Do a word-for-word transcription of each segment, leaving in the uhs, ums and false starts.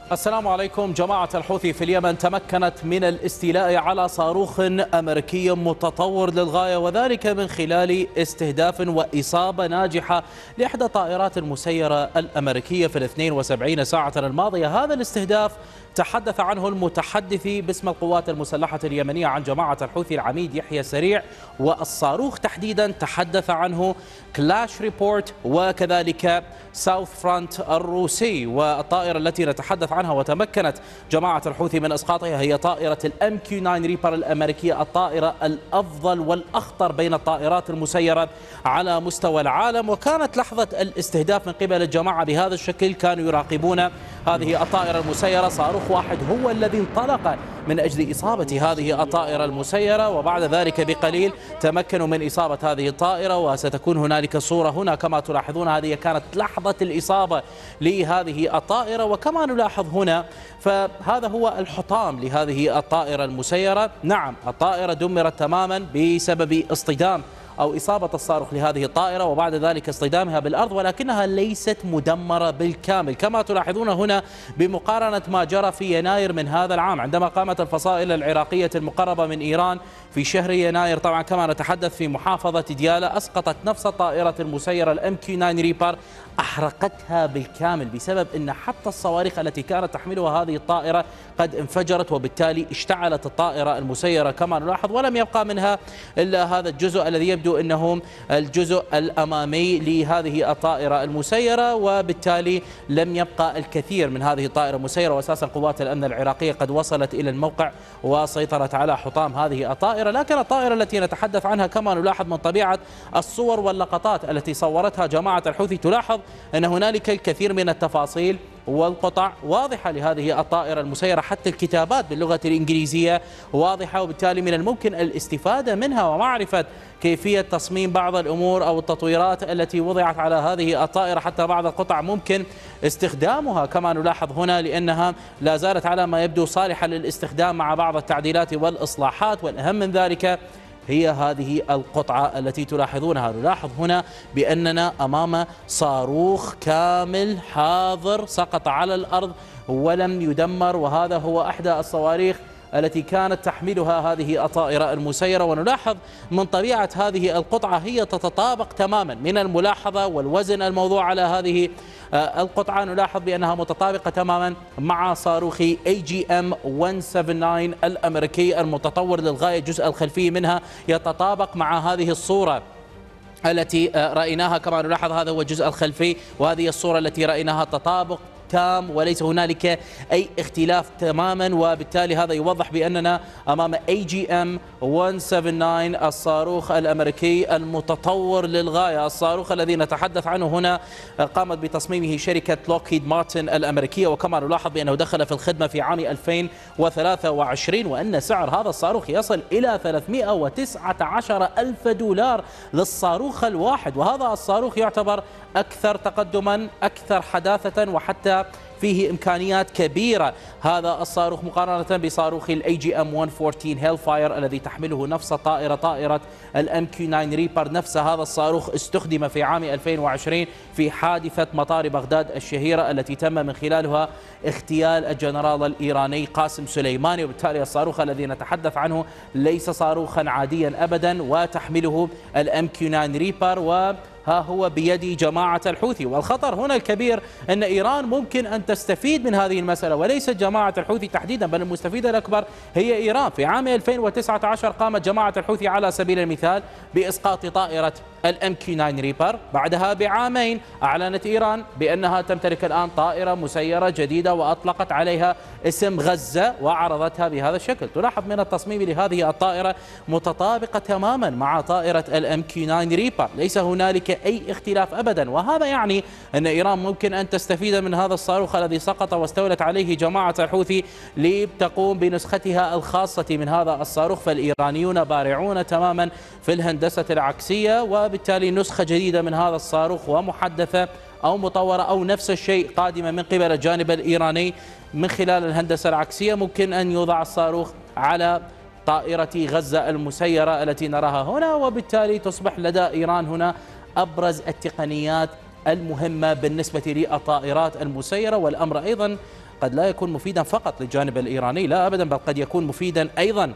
السلام عليكم. جماعة الحوثي في اليمن تمكنت من الاستيلاء على صاروخ أمريكي متطور للغاية، وذلك من خلال استهداف وإصابة ناجحة لإحدى الطائرات المسيرة الأمريكية في الاثنين وسبعين ساعة الماضية. هذا الاستهداف تحدث عنه المتحدث باسم القوات المسلحة اليمنية عن جماعة الحوثي العميد يحيى سريع، والصاروخ تحديدا تحدث عنه كلاش ريبورت وكذلك ساوث فرونت الروسي. والطائرة التي نتحدث عنها وتمكنت جماعة الحوثي من إسقاطها هي طائرة الام كيو تسعة ريبر الأمريكية، الطائرة الأفضل والأخطر بين الطائرات المسيرة على مستوى العالم. وكانت لحظة الاستهداف من قبل الجماعة بهذا الشكل، كانوا يراقبون هذه الطائرة المسيرة، صاروخ واحد هو الذي انطلق من أجل إصابة هذه الطائرة المسيرة، وبعد ذلك بقليل تمكنوا من إصابة هذه الطائرة. وستكون هنالك صورة هنا كما تلاحظون، هذه كانت لحظة الإصابة لهذه الطائرة. وكما نلاحظ هنا فهذا هو الحطام لهذه الطائرة المسيرة. نعم، الطائرة دمرت تماما بسبب اصطدام أو إصابة الصاروخ لهذه الطائرة وبعد ذلك اصطدامها بالأرض، ولكنها ليست مدمرة بالكامل كما تلاحظون هنا بمقارنة ما جرى في يناير من هذا العام، عندما قامت الفصائل العراقية المقربة من إيران في شهر يناير، طبعا كما نتحدث في محافظة ديالى، أسقطت نفس الطائرة المسيرة الام كيو تسعة ريبر، أحرقتها بالكامل بسبب أن حتى الصواريخ التي كانت تحملها هذه الطائرة قد انفجرت، وبالتالي اشتعلت الطائرة المسيرة كما نلاحظ، ولم يبقى منها إلا هذا الجزء الذي يبدو أنه الجزء الأمامي لهذه الطائرة المسيرة، وبالتالي لم يبقى الكثير من هذه الطائرة المسيرة. وأساسا قوات الأمن العراقية قد وصلت إلى الموقع وسيطرت على حطام هذه الطائرة. لكن الطائرة التي نتحدث عنها كما نلاحظ من طبيعة الصور واللقطات التي صورتها جماعة الحوثي، تلاحظ أن هنالك الكثير من التفاصيل والقطع واضحة لهذه الطائرة المسيرة، حتى الكتابات باللغة الإنجليزية واضحة، وبالتالي من الممكن الاستفادة منها ومعرفة كيفية تصميم بعض الأمور أو التطويرات التي وضعت على هذه الطائرة. حتى بعض القطع ممكن استخدامها كما نلاحظ هنا، لأنها لا زالت على ما يبدو صالحة للاستخدام مع بعض التعديلات والإصلاحات. والأهم من ذلك هي هذه القطعة التي تلاحظونها. نلاحظ هنا بأننا أمام صاروخ كامل حاضر سقط على الأرض ولم يدمر، وهذا هو أحدى الصواريخ التي كانت تحملها هذه الطائرة المسيرة. ونلاحظ من طبيعة هذه القطعة هي تتطابق تماما من الملاحظة والوزن الموضوع على هذه القطعة، نلاحظ بأنها متطابقة تماما مع صاروخ اي جي ام مئة وتسعة وسبعين الأمريكي المتطور للغاية. الجزء الخلفي منها يتطابق مع هذه الصورة التي رأيناها كما نلاحظ، هذا هو الجزء الخلفي، وهذه الصورة التي رأيناها تطابق تام وليس هنالك أي اختلاف تماما. وبالتالي هذا يوضح بأننا أمام اي جي ام مئة وسبعة وسبعين الصاروخ الأمريكي المتطور للغاية. الصاروخ الذي نتحدث عنه هنا قامت بتصميمه شركة لوكهيد مارتن الأمريكية، وكما نلاحظ بأنه دخل في الخدمة في عام ألفين وثلاثة وعشرين، وأن سعر هذا الصاروخ يصل إلى ثلاثمئة وتسعة عشر ألف دولار للصاروخ الواحد. وهذا الصاروخ يعتبر أكثر تقدما، أكثر حداثة، وحتى فيه إمكانيات كبيرة هذا الصاروخ مقارنة بصاروخ الاي جي ام مئة وأربعة عشر هيل فاير الذي تحمله نفس الطائرة، طائرة الام كيو تسعة ريبر. نفس هذا الصاروخ استخدم في عام ألفين وعشرين في حادثة مطار بغداد الشهيرة التي تم من خلالها اغتيال الجنرال الإيراني قاسم سليماني. وبالتالي الصاروخ الذي نتحدث عنه ليس صاروخا عاديا أبدا، وتحمله الام كيو تسعة ريبر، و ها هو بيد جماعة الحوثي. والخطر هنا الكبير أن إيران ممكن أن تستفيد من هذه المسألة، وليس جماعة الحوثي تحديدا، بل المستفيد الأكبر هي إيران. في عام ألفين وتسعة عشر قامت جماعة الحوثي على سبيل المثال بإسقاط طائرة الام كيو تسعة ريبر، بعدها بعامين أعلنت إيران بأنها تمتلك الآن طائرة مسيرة جديدة وأطلقت عليها اسم غزة وعرضتها بهذا الشكل. تلاحظ من التصميم لهذه الطائرة متطابقة تماما مع طائرة الام كيو تسعة ريبر، ليس هنالك أي اختلاف أبدا. وهذا يعني أن إيران ممكن أن تستفيد من هذا الصاروخ الذي سقط واستولت عليه جماعة الحوثي لتقوم بنسختها الخاصة من هذا الصاروخ. فالإيرانيون بارعون تماما في الهندسة العكسية، وبالتالي نسخة جديدة من هذا الصاروخ ومحدثة أو مطورة أو نفس الشيء قادمة من قبل الجانب الإيراني من خلال الهندسة العكسية، ممكن أن يوضع الصاروخ على طائرة غزة المسيرة التي نراها هنا، وبالتالي تصبح لدى إيران هنا أبرز التقنيات المهمة بالنسبة للطائرات المسيرة. والأمر أيضا قد لا يكون مفيدا فقط للجانب الإيراني، لا أبدا، بل قد يكون مفيدا أيضا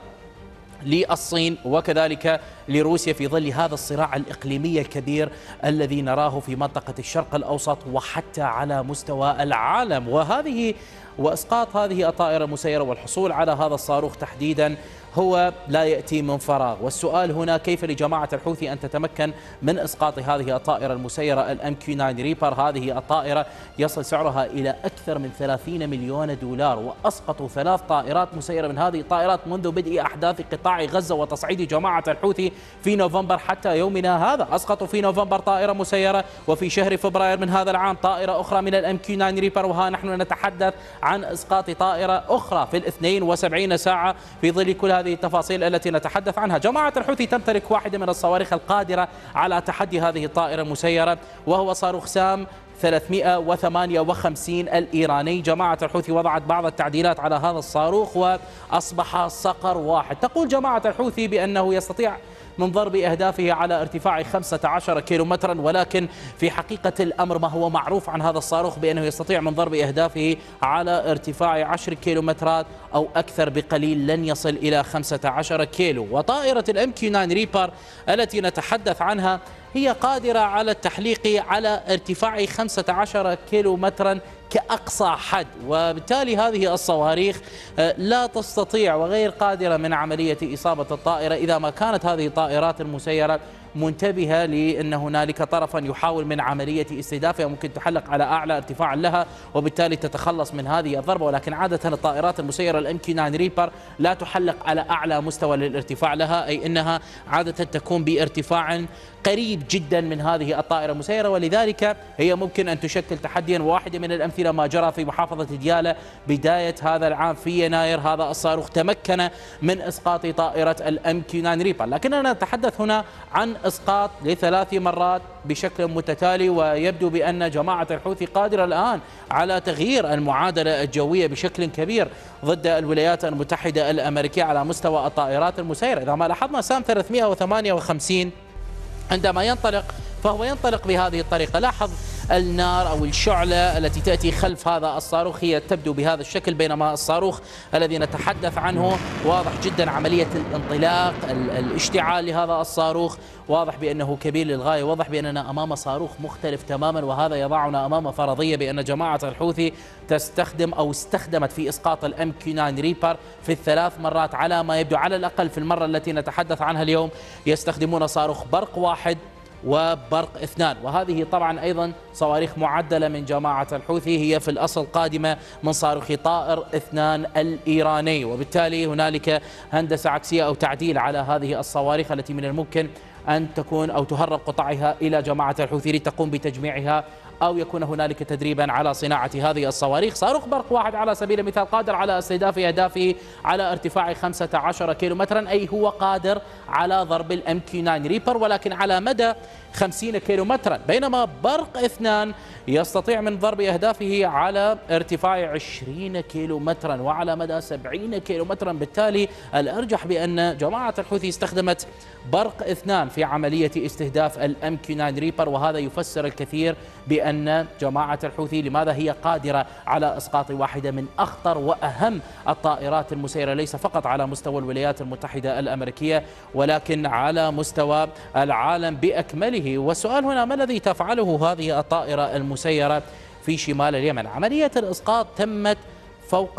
للصين وكذلك لروسيا في ظل هذا الصراع الإقليمي الكبير الذي نراه في منطقة الشرق الأوسط وحتى على مستوى العالم. وهذه وإسقاط هذه الطائرة المسيرة والحصول على هذا الصاروخ تحديدا هو لا يأتي من فراغ. والسؤال هنا كيف لجماعة الحوثي أن تتمكن من إسقاط هذه الطائرة المسيرة الام كيو تسعة ريبر؟ هذه الطائرة يصل سعرها إلى أكثر من ثلاثين مليون دولار، وأسقطوا ثلاث طائرات مسيرة من هذه الطائرات منذ بدء أحداث قطاع غزة وتصعيد جماعة الحوثي في نوفمبر حتى يومنا هذا. أسقطوا في نوفمبر طائرة مسيرة، وفي شهر فبراير من هذا العام طائرة أخرى من الام كيو تسعة ريبر، وها نحن نتحدث عن إسقاط طائرة أخرى في الاثنين وسبعين ساعة. في ظل كل هذه التفاصيل التي نتحدث عنها، جماعة الحوثي تمتلك واحدة من الصواريخ القادرة على تحدي هذه الطائرة المسيرة، وهو صاروخ سام ثلاثمئة وثمانية وخمسين الإيراني. جماعة الحوثي وضعت بعض التعديلات على هذا الصاروخ وأصبح صقر واحد. تقول جماعة الحوثي بأنه يستطيع من ضرب أهدافه على ارتفاع خمسة عشر كيلومترا، ولكن في حقيقة الأمر ما هو معروف عن هذا الصاروخ بأنه يستطيع من ضرب أهدافه على ارتفاع عشر كيلومترات أو أكثر بقليل، لن يصل إلى خمسة عشر كيلو. وطائرة الام كيو تسعة ريبر التي نتحدث عنها هي قادرة على التحليق على ارتفاع خمسة عشر كيلومترا كأقصى حد، وبالتالي هذه الصواريخ لا تستطيع وغير قادرة من عملية إصابة الطائرة إذا ما كانت هذه الطائرات المسيرة منتبهة لأن هنالك طرفا يحاول من عملية استهدافها، ممكن تحلق على أعلى ارتفاع لها وبالتالي تتخلص من هذه الضربة. ولكن عادة الطائرات المسيرة الام كيو تسعة ريبر لا تحلق على أعلى مستوى للارتفاع لها، أي أنها عادة تكون بارتفاع قريب جدا من هذه الطائرة المسيرة، ولذلك هي ممكن أن تشكل تحديا. واحدة من الأمثلة ما جرى في محافظة ديالى بداية هذا العام في يناير، هذا الصاروخ تمكن من إسقاط طائرة الام كيو تسعة ريبر. لكننا نتحدث هنا عن إسقاط لثلاث مرات بشكل متتالي، ويبدو بأن جماعة الحوثي قادرة الآن على تغيير المعادلة الجوية بشكل كبير ضد الولايات المتحدة الأمريكية على مستوى الطائرات المسيرة. إذا ما لاحظنا سام ثلاثمئة وثمانية وخمسين عندما ينطلق فهو ينطلق بهذه الطريقة. لاحظ النار أو الشعلة التي تأتي خلف هذا الصاروخ هي تبدو بهذا الشكل، بينما الصاروخ الذي نتحدث عنه واضح جدا عملية الانطلاق الاشتعال لهذا الصاروخ، واضح بأنه كبير للغاية، واضح بأننا أمام صاروخ مختلف تماما. وهذا يضعنا أمام فرضية بأن جماعة الحوثي تستخدم أو استخدمت في إسقاط الام كيو تسعة ريبر في الثلاث مرات على ما يبدو. على الأقل في المرة التي نتحدث عنها اليوم يستخدمون صاروخ برق واحد وبرق اثنان، وهذه طبعا أيضا صواريخ معدلة من جماعة الحوثي، هي في الأصل قادمة من صاروخ طائر اثنان الإيراني، وبالتالي هنالك هندسة عكسية أو تعديل على هذه الصواريخ التي من الممكن أن تكون أو تهرب قطعها إلى جماعة الحوثي لتقوم بتجميعها، أو يكون هنالك تدريبا على صناعة هذه الصواريخ. صاروخ برق واحد على سبيل المثال قادر على استهداف أهدافه على ارتفاع خمسة عشر كيلومترا، أي هو قادر على ضرب الام كيو تسعة ريبر ولكن على مدى خمسين كيلومترا، بينما برق اثنان يستطيع من ضرب أهدافه على ارتفاع عشرين كيلومترا وعلى مدى سبعين كيلومترا. بالتالي الأرجح بأن جماعة الحوثي استخدمت برق اثنان في عملية استهداف الام كيو تسعة ريبر، وهذا يفسر الكثير بأن جماعة الحوثي لماذا هي قادرة على إسقاط واحدة من أخطر وأهم الطائرات المسيرة، ليس فقط على مستوى الولايات المتحدة الأمريكية ولكن على مستوى العالم بأكمله. والسؤال هنا ما الذي تفعله هذه الطائرة المسيرة في شمال اليمن؟ عملية الإسقاط تمت فوق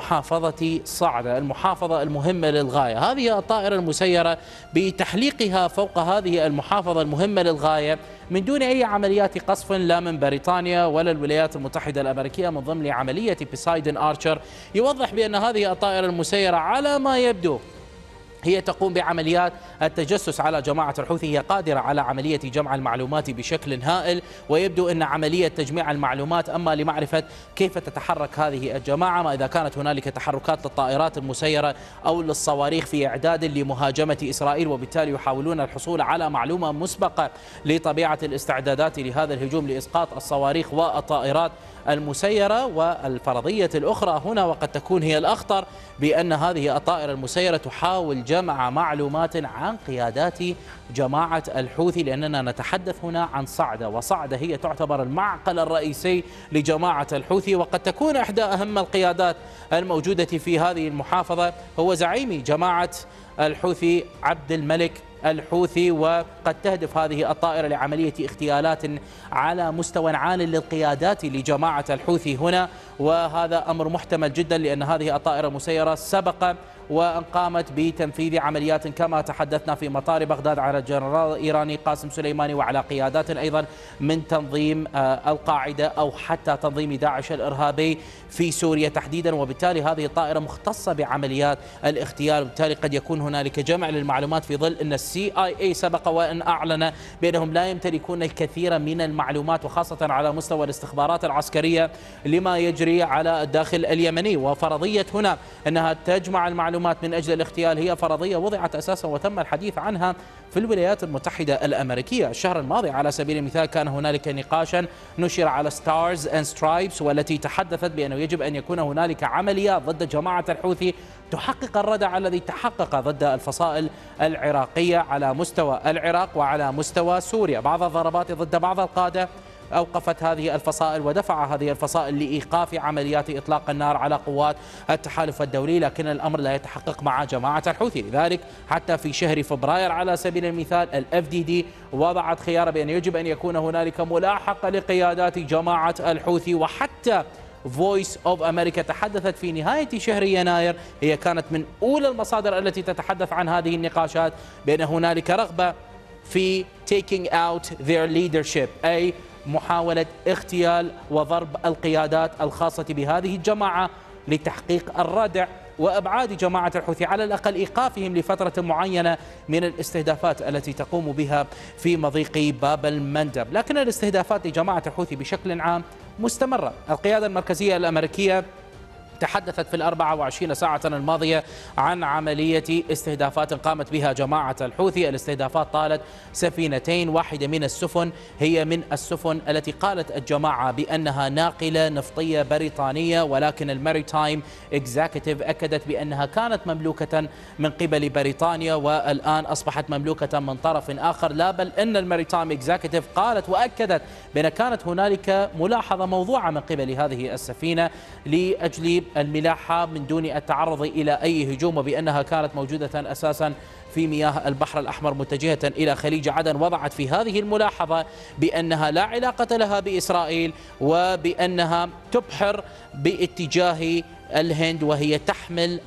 محافظة صعدة، المحافظة المهمة للغاية. هذه الطائرة المسيرة بتحليقها فوق هذه المحافظة المهمة للغاية من دون أي عمليات قصف لا من بريطانيا ولا الولايات المتحدة الأمريكية من ضمن عملية بوسايدون آرشر، يوضح بأن هذه الطائرة المسيرة على ما يبدو هي تقوم بعمليات التجسس على جماعة الحوثي، هي قادرة على عملية جمع المعلومات بشكل هائل، ويبدو أن عملية تجميع المعلومات أما لمعرفة كيف تتحرك هذه الجماعة، ما إذا كانت هنالك تحركات للطائرات المسيرة أو للصواريخ في إعداد لمهاجمة إسرائيل، وبالتالي يحاولون الحصول على معلومة مسبقة لطبيعة الاستعدادات لهذا الهجوم لإسقاط الصواريخ والطائرات المسيرة. والفرضية الأخرى هنا وقد تكون هي الأخطر بأن هذه الطائرة المسيرة تحاول جمع معلومات عن قيادات جماعة الحوثي، لأننا نتحدث هنا عن صعدة، وصعدة هي تعتبر المعقل الرئيسي لجماعة الحوثي، وقد تكون إحدى أهم القيادات الموجودة في هذه المحافظة هو زعيم جماعة الحوثي عبد الملك الحوثي. وقد تهدف هذه الطائرة لعملية اغتيالات على مستوى عال للقيادات لجماعة الحوثي هنا، وهذا أمر محتمل جدا لأن هذه الطائرة المسيرة سبق وأن قامت بتنفيذ عمليات كما تحدثنا في مطار بغداد على الجنرال الإيراني قاسم سليماني، وعلى قيادات أيضا من تنظيم القاعدة أو حتى تنظيم داعش الإرهابي في سوريا تحديدا. وبالتالي هذه الطائرة مختصة بعمليات الاغتيال، وبالتالي قد يكون هنالك جمع للمعلومات في ظل أن السي آي إي سبق وأن أعلن بأنهم لا يمتلكون الكثير من المعلومات وخاصة على مستوى الاستخبارات العسكرية لما يجري على الداخل اليمني. وفرضية هنا أنها تجمع المعلومات من أجل الاغتيال هي فرضية وضعت أساسا وتم الحديث عنها في الولايات المتحدة الأمريكية الشهر الماضي. على سبيل المثال كان هنالك نقاشا نشر على ستارز اند سترايبس، والتي تحدثت بأنه يجب أن يكون هنالك عمليات ضد جماعة الحوثي تحقق الردع الذي تحقق ضد الفصائل العراقية على مستوى العراق وعلى مستوى سوريا. بعض الضربات ضد بعض القادة أوقفت هذه الفصائل ودفع هذه الفصائل لإيقاف عمليات إطلاق النار على قوات التحالف الدولي، لكن الأمر لا يتحقق مع جماعة الحوثي. لذلك حتى في شهر فبراير على سبيل المثال الإف دي دي وضعت خيار بأن يجب أن يكون هنالك ملاحقة لقيادات جماعة الحوثي، وحتى فويس اوف امريكا تحدثت في نهاية شهر يناير، هي كانت من أولى المصادر التي تتحدث عن هذه النقاشات، بأن هنالك رغبة في taking out their leadership، أي محاولة اغتيال وضرب القيادات الخاصة بهذه الجماعة لتحقيق الردع وأبعاد جماعة الحوثي، على الأقل إيقافهم لفترة معينة من الاستهدافات التي تقوم بها في مضيق باب المندب. لكن الاستهدافات لجماعة الحوثي بشكل عام مستمرة. القيادة المركزية الأمريكية تحدثت في الأربع وعشرين ساعة الماضية عن عملية استهدافات قامت بها جماعة الحوثي. الاستهدافات طالت سفينتين، واحدة من السفن هي من السفن التي قالت الجماعة بأنها ناقلة نفطية بريطانية، ولكن الماريتايم إكزيكتيف أكدت بأنها كانت مملوكة من قبل بريطانيا والآن أصبحت مملوكة من طرف آخر. لا بل أن الماريتايم إكزيكتيف قالت وأكدت بأن كانت هنالك ملاحظة موضوعة من قبل هذه السفينة لأجل الملاحة من دون التعرض إلى أي هجوم، وبأنها كانت موجودة أساسا في مياه البحر الأحمر متجهة إلى خليج عدن. وضعت في هذه الملاحظة بأنها لا علاقة لها بإسرائيل، وبأنها تبحر باتجاه الهند وهي تحمل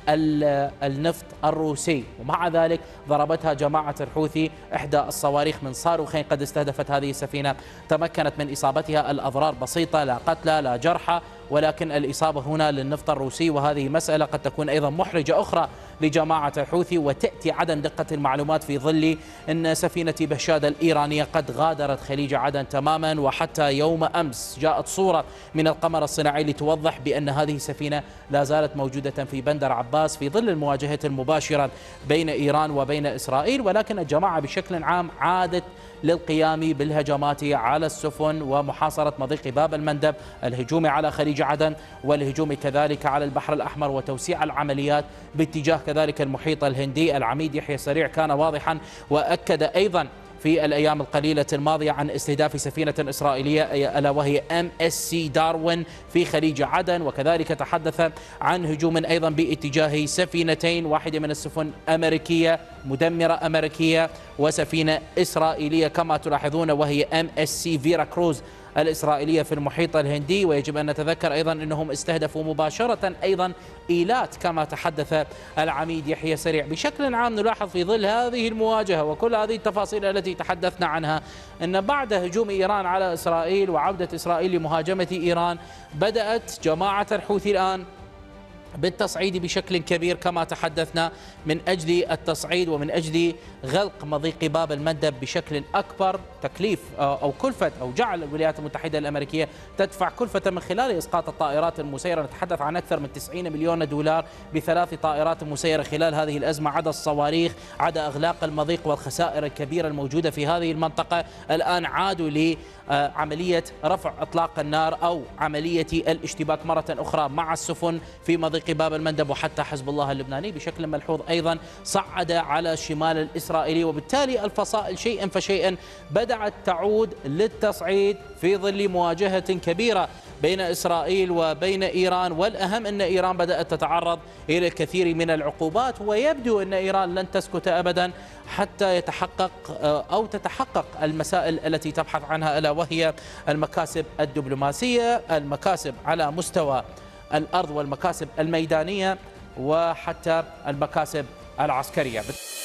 النفط الروسي. ومع ذلك ضربتها جماعة الحوثي إحدى الصواريخ من صاروخين قد استهدفت هذه السفينة، تمكنت من إصابتها الأضرار بسيطة، لا قتلى لا جرحى، ولكن الإصابة هنا للنفط الروسي، وهذه مسألة قد تكون أيضا محرجة أخرى لجماعة الحوثي، وتأتي عدم دقة المعلومات في ظل أن سفينة بهشاد الإيرانية قد غادرت خليج عدن تماما. وحتى يوم أمس جاءت صورة من القمر الصناعي لتوضح بأن هذه السفينة لا زالت موجودة في بندر عباس في ظل المواجهة المباشرة بين إيران وبين إسرائيل. ولكن الجماعة بشكل عام عادت للقيام بالهجمات على السفن ومحاصرة مضيق باب المندب، الهجوم على خليج عدن والهجوم كذلك على البحر الأحمر وتوسيع العمليات باتجاه كذلك المحيط الهندي. العميد يحيى سريع كان واضحا وأكد أيضا في الأيام القليلة الماضية عن استهداف سفينة إسرائيلية ألا وهي إم إس سي داروين في خليج عدن، وكذلك تحدث عن هجوم أيضا باتجاه سفينتين، واحدة من السفن أمريكية مدمرة أمريكية وسفينة إسرائيلية كما تلاحظون وهي إم إس سي فيرا كروز الإسرائيلية في المحيط الهندي. ويجب أن نتذكر أيضا أنهم استهدفوا مباشرة أيضا إيلات كما تحدث العميد يحيى سريع. بشكل عام نلاحظ في ظل هذه المواجهة وكل هذه التفاصيل التي تحدثنا عنها أن بعد هجوم إيران على إسرائيل وعودة إسرائيل لمهاجمة إيران بدأت جماعة الحوثي الآن بالتصعيد بشكل كبير كما تحدثنا، من أجل التصعيد ومن أجل غلق مضيق باب المندب بشكل أكبر. تكليف أو كلفة أو جعل الولايات المتحدة الأمريكية تدفع كلفة من خلال إسقاط الطائرات المسيرة، نتحدث عن أكثر من تسعين مليون دولار بثلاث طائرات مسيرة خلال هذه الأزمة، عدا الصواريخ، عدا إغلاق المضيق والخسائر الكبيرة الموجودة في هذه المنطقة. الآن عادوا لعملية رفع إطلاق النار أو عملية الاشتباك مرة أخرى مع السفن في مضيق باب المندب، وحتى حزب الله اللبناني بشكل ملحوظ أيضا صعد على الشمال الإسرائيلي، وبالتالي الفصائل شيئا فشيئا بدأت تعود للتصعيد في ظل مواجهة كبيرة بين إسرائيل وبين إيران. والأهم أن إيران بدأت تتعرض إلى الكثير من العقوبات، ويبدو أن إيران لن تسكت أبدا حتى يتحقق أو تتحقق المسائل التي تبحث عنها، ألا وهي المكاسب الدبلوماسية، المكاسب على مستوى الأرض والمكاسب الميدانية، وحتى المكاسب العسكرية.